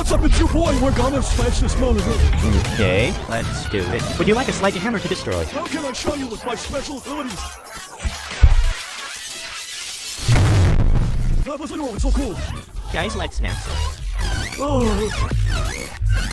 What's up, it's your boy. We're gonna smash this motor. Okay, let's do it. Would you like a sledgehammer hammer to destroy? How can I show you with my special abilities? That wasn't always so cool. Guys, let's snap. Oh.